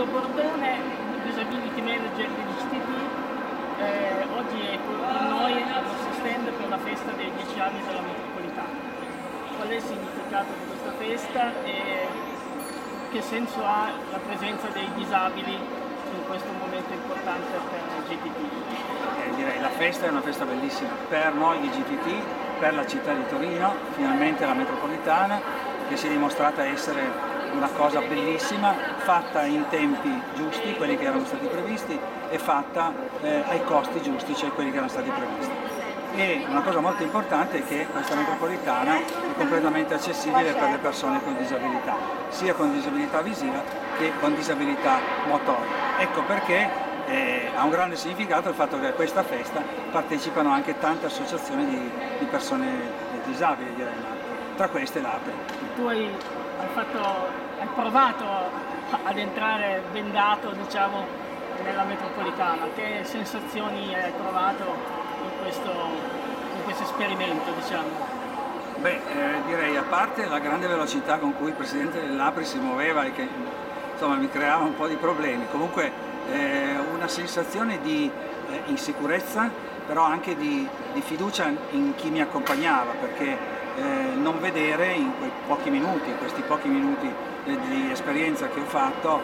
Bordone, Disability Manager di GTT. Oggi è con noi al nostro stand per la festa dei 10 anni della metropolitana. Qual è il significato di questa festa e che senso ha la presenza dei disabili in questo momento importante per GTT? Direi la festa è una festa bellissima per noi di GTT, per la città di Torino, finalmente la metropolitana, che si è dimostrata essere una cosa bellissima, fatta in tempi giusti, quelli che erano stati previsti, e fatta ai costi giusti, cioè quelli che erano stati previsti. E una cosa molto importante è che questa metropolitana è completamente accessibile per le persone con disabilità, sia con disabilità visiva che con disabilità motoria. Ecco perché ha un grande significato il fatto che a questa festa partecipano anche tante associazioni di persone disabili, direi, tra queste l'APRI. Tu hai provato ad entrare bendato, diciamo, nella metropolitana. Che sensazioni hai provato in questo esperimento, diciamo? Beh, direi, a parte la grande velocità con cui il presidente dell'APRI si muoveva e che insomma mi creava un po' di problemi, comunque una sensazione di insicurezza, però anche di fiducia in chi mi accompagnava, perché non vedere in questi pochi minuti di esperienza che ho fatto,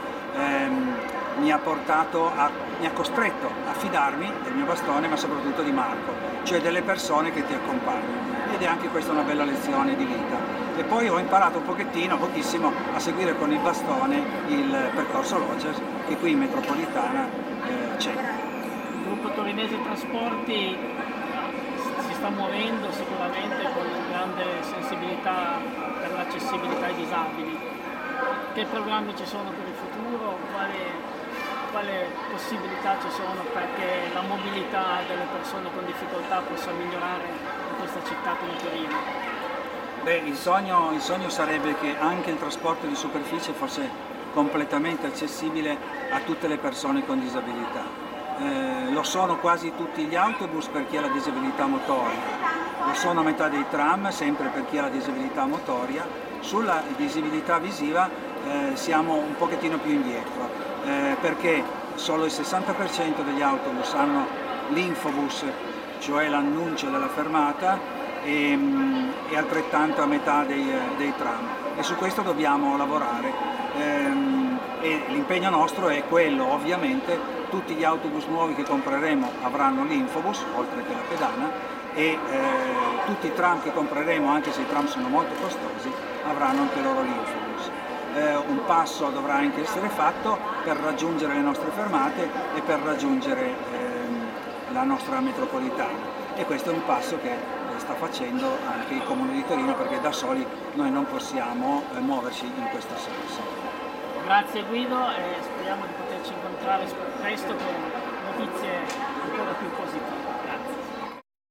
mi ha costretto a fidarmi del mio bastone, ma soprattutto di Marco, cioè delle persone che ti accompagnano, ed è anche questa una bella lezione di vita. E poi ho imparato pochissimo, a seguire con il bastone il percorso Logers che qui in metropolitana c'è. Il gruppo torinese Trasporti si sta muovendo sicuramente con grande sensibilità per l'accessibilità ai disabili. Che programmi ci sono per il futuro? Quale possibilità ci sono perché la mobilità delle persone con difficoltà possa migliorare in questa città come Torino? Beh, il sogno sarebbe che anche il trasporto di superficie fosse completamente accessibile a tutte le persone con disabilità. Lo sono quasi tutti gli autobus per chi ha la disabilità motoria, lo sono metà dei tram sempre per chi ha la disabilità motoria. Sulla disabilità visiva siamo un pochettino più indietro, perché solo il 60% degli autobus hanno l'infobus, cioè l'annuncio della fermata, e altrettanto a metà dei tram, e su questo dobbiamo lavorare, e l'impegno nostro è quello. Ovviamente tutti gli autobus nuovi che compreremo avranno l'infobus, oltre che la pedana, e tutti i tram che compreremo, anche se i tram sono molto costosi, avranno anche loro l'infobus. Un passo dovrà anche essere fatto per raggiungere le nostre fermate e per raggiungere la nostra metropolitana, e questo è un passo che sta facendo anche il Comune di Torino, perché da soli noi non possiamo muoverci in questo senso. Grazie Guido, e speriamo di poterci incontrare presto con notizie ancora più positive.